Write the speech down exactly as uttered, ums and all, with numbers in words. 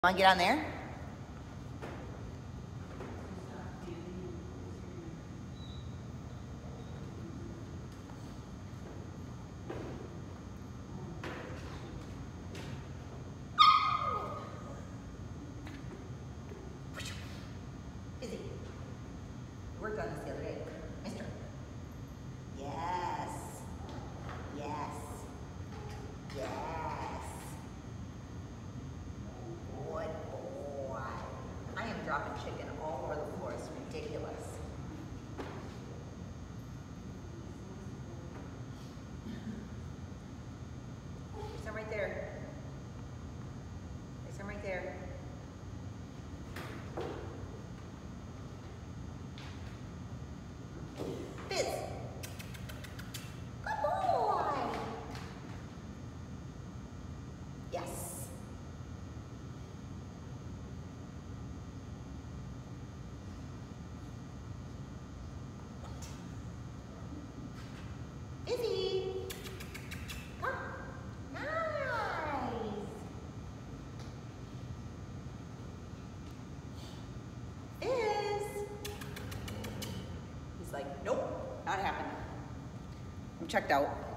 Want to get on there? Busy. We worked on this the other day. Mister. Yes. Yes. Yes. Good boy. I am dropping chicken all over the floor. It's ridiculous. There's some right there. There's some right there. Fizz. Good boy. Yes. Izzy. Come. Nice. Fizz. He's like, nope, not happening. I'm checked out.